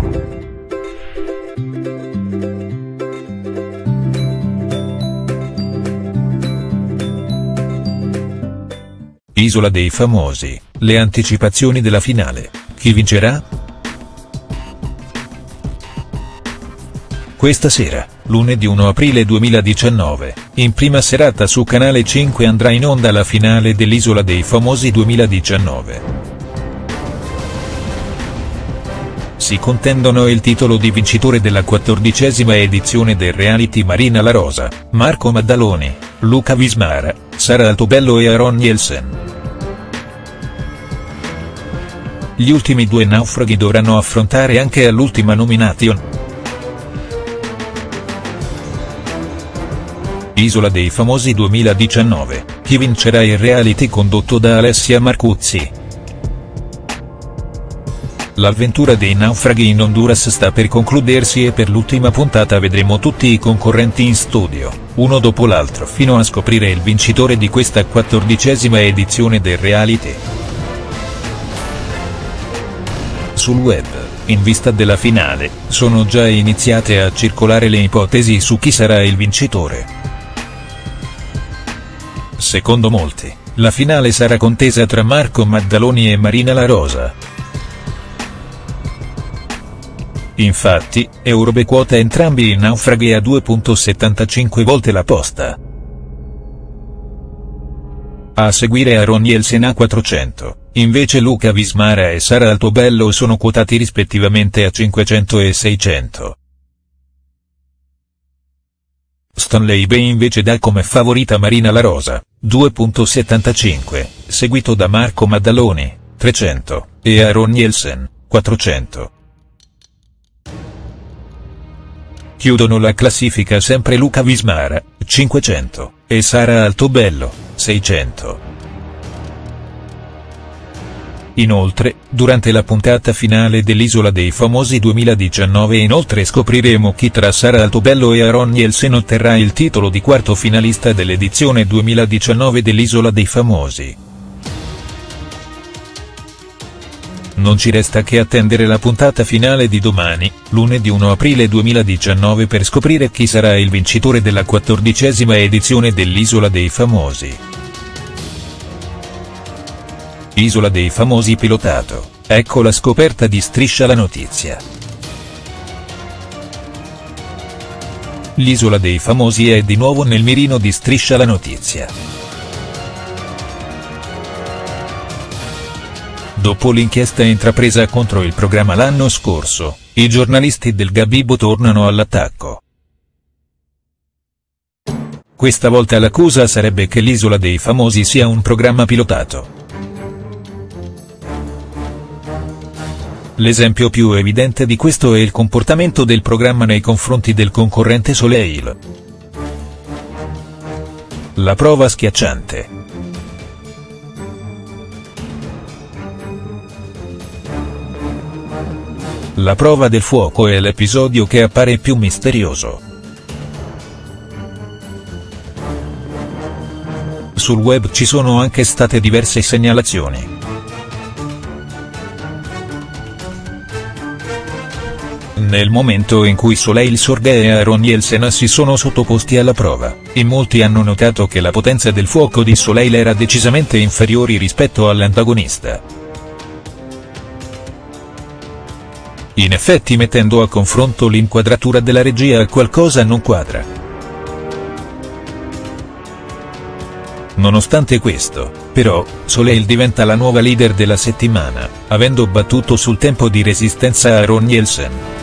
Isola dei Famosi, le anticipazioni della finale, chi vincerà? Questa sera, lunedì 1 aprile 2019, in prima serata su Canale 5 andrà in onda la finale dell'Isola dei Famosi 2019. Si contendono il titolo di vincitore della 14ª edizione del reality Marina La Rosa, Marco Maddaloni, Luca Vismara, Sara Altobello e Aron Nielsen. Gli ultimi due naufraghi dovranno affrontare anche all'ultima nomination. Isola dei Famosi 2019, chi vincerà il reality condotto da Alessia Marcuzzi? L'avventura dei naufraghi in Honduras sta per concludersi e per l'ultima puntata vedremo tutti i concorrenti in studio, uno dopo l'altro fino a scoprire il vincitore di questa 14ª edizione del reality. Sul web, in vista della finale, sono già iniziate a circolare le ipotesi su chi sarà il vincitore. Secondo molti, la finale sarà contesa tra Marco Maddaloni e Marina La Rosa. Infatti, Eurobe quota entrambi i naufraghi a 2,75 volte la posta. A seguire Aron Nielsen a 400, invece Luca Vismara e Sara Altobello sono quotati rispettivamente a 500 e 600. Stanley Bay invece dà come favorita Marina La Rosa, 2,75, seguito da Marco Maddaloni, 300, e Aron Nielsen, 400. Chiudono la classifica sempre Luca Vismara, 500, e Sara Altobello, 600. Inoltre, durante la puntata finale dell'Isola dei Famosi 2019 scopriremo chi tra Sara Altobello e Aron Nielsen otterrà il titolo di quarto finalista dell'edizione 2019 dell'Isola dei Famosi. Non ci resta che attendere la puntata finale di domani, lunedì 1 aprile 2019 per scoprire chi sarà il vincitore della 14ª edizione dell'Isola dei Famosi. Isola dei Famosi pilotato, ecco la scoperta di Striscia la Notizia. L'Isola dei Famosi è di nuovo nel mirino di Striscia la Notizia. Dopo l'inchiesta intrapresa contro il programma l'anno scorso, i giornalisti del Gabibbo tornano all'attacco. Questa volta l'accusa sarebbe che l'Isola dei Famosi sia un programma pilotato. L'esempio più evidente di questo è il comportamento del programma nei confronti del concorrente Soleil. La prova schiacciante. La prova del fuoco è l'episodio che appare più misterioso. Sul web ci sono anche state diverse segnalazioni. Nel momento in cui Soleil Sorga e Aron Nielsen si sono sottoposti alla prova, in molti hanno notato che la potenza del fuoco di Soleil era decisamente inferiore rispetto all'antagonista. In effetti, mettendo a confronto l'inquadratura della regia, qualcosa non quadra. Nonostante questo, però, Soleil diventa la nuova leader della settimana, avendo battuto sul tempo di resistenza Aron Nielsen.